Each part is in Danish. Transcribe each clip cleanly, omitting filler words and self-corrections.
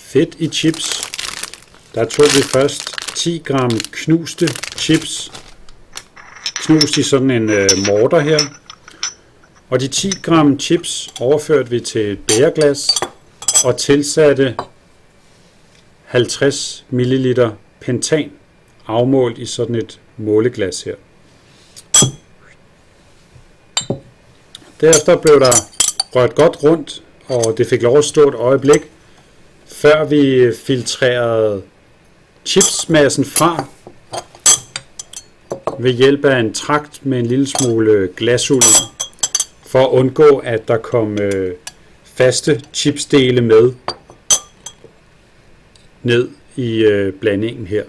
fedt i chips. Der tog vi først 10 gram knuste chips, knust i sådan en morter her. Og de 10 gram chips overførte vi til et bægerglas og tilsatte 50 ml pentan, afmålt i sådan et måleglas her. Derefter blev der rørt godt rundt, og det fik lov at stå et øjeblik, før vi filtrerede chipsmassen fra ved hjælp af en tragt med en lille smule glasuld, for at undgå, at der kom faste chipsdele med ned i blandingen her.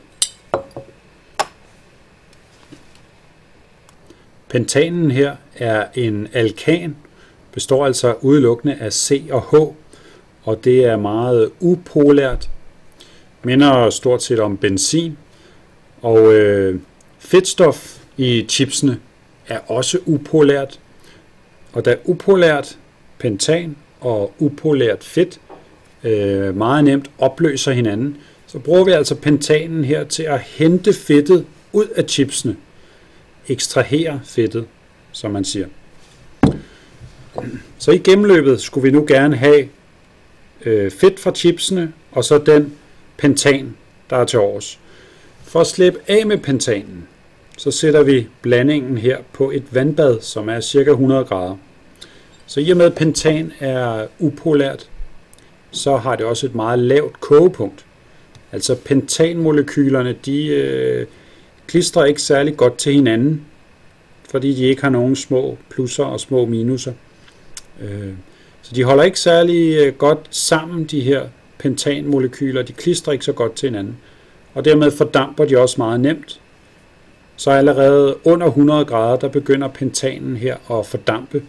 Pentanen her er en alkan, består altså udelukkende af C og H, og det er meget upolært, minder stort set om benzin, og fedtstof i chipsene er også upolært, og da upolært pentan og upolært fedt meget nemt opløser hinanden, så bruger vi altså pentanen her til at hente fedtet ud af chipsene, ekstrahere fedtet, som man siger. Så i gennemløbet skulle vi nu gerne have fedt fra chipsene, og så den pentan, der er til overs. For at slippe af med pentanen, så sætter vi blandingen her på et vandbad, som er ca. 100 grader. Så i og med at pentan er upolært, så har det også et meget lavt kogepunkt. Altså pentanmolekylerne, de klistrer ikke særlig godt til hinanden, fordi de ikke har nogen små plusser og små minuser. Så de holder ikke særlig godt sammen, de her pentanmolekyler. De klistrer ikke så godt til hinanden, og dermed fordamper de også meget nemt. Så allerede under 100 grader, der begynder pentanen her at fordampe.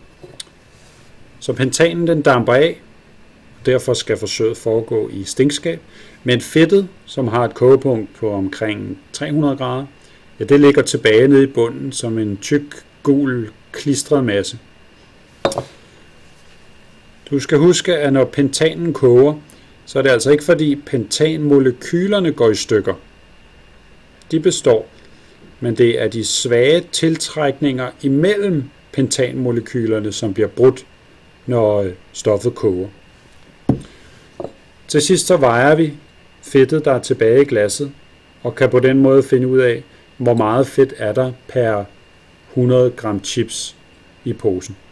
Så pentanen den damper af, derfor skal forsøget foregå i stinkskab. Men fedtet, som har et kogepunkt på omkring 300 grader, ja, det ligger tilbage nede i bunden som en tyk, gul, klistret masse. Du skal huske, at når pentanen koger, så er det altså ikke fordi pentanmolekylerne går i stykker. De består, men det er de svage tiltrækninger imellem pentanmolekylerne, som bliver brudt, når stoffet koger. Til sidst så vejer vi fedtet, der er tilbage i glasset, og kan på den måde finde ud af, hvor meget fedt er der per 100 gram chips i posen.